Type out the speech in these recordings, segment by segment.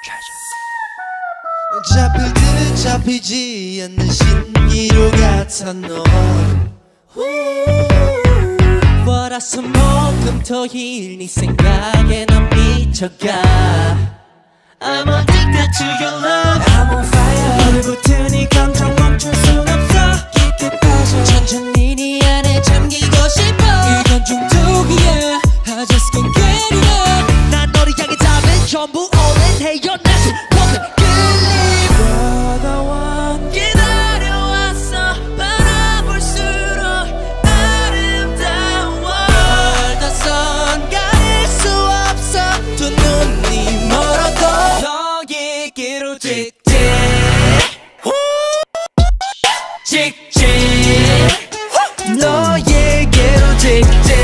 잡힐 듯 잡히지 않는 신기루 같은 너 월화수목금토일 네 생각에 난 미쳐가 I'm addicted to your love I'm on fire 불 붙은 이 감정 멈출 순 없어 깊게 빠져 천천히 네 안에 잠기고 싶어 이건 중독이야 I just can't get enough 난 너를 향해 답은 전부 all in 해요 내 수없는 끌림 너다원 기다려왔어 바라볼수록 아름다워 널다선 가릴 수 없어 두 눈이 멀어도 너에게로 직진 직진 너에게로 직진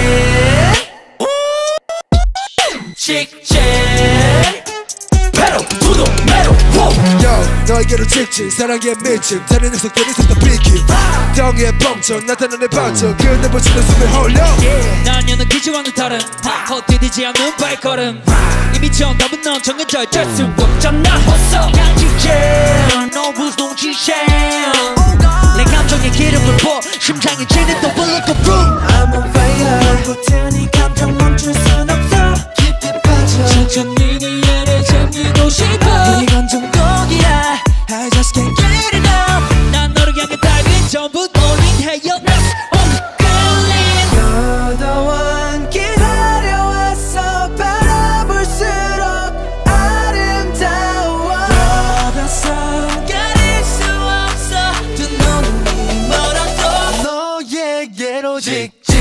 직진 pedal to the metal Yo 너에게로 직진 사랑에 미친 다른 녀석들이 셋다 비키 덩이에 뻥쳐 나타나는 반전 그대 붙이는 숨에 홀려 난 여는 기지와는 다른 헛디디지 않는 발걸음 이미 정답은 넌 정해져 어쩔 수 없잖아 벌써 양지잼 No rules no 지샘 내 감정에 기름을 부어 심장이 찌는 또 불러도 room I'm on fire 붙은 이 감정 멈출 순 없어 깊게 빠져 천천히 네 안에 잠기고 싶어 이건 중독이야 I just can't get enough 난 너를 향해 달린 전부 올인해요 너다원 기다려왔어 바라볼수록 아름다워 너다선 가릴 수 없어 두 눈이 멀어도 너에게로 직진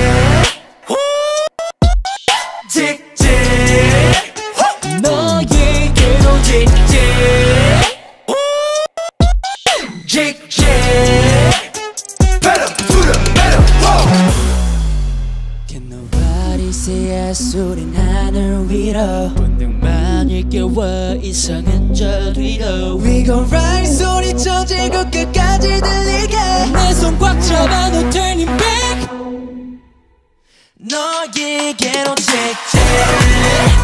직진 너에게로 직진 직진 pedal to the metal Can nobody say yes 우린 하늘 위로 본능만을 깨워 이상한 저 뒤로 We gon' ride 소리쳐 지구 끝까지 들리게 내 손 꽉 잡아 no turning back 너에게로 직진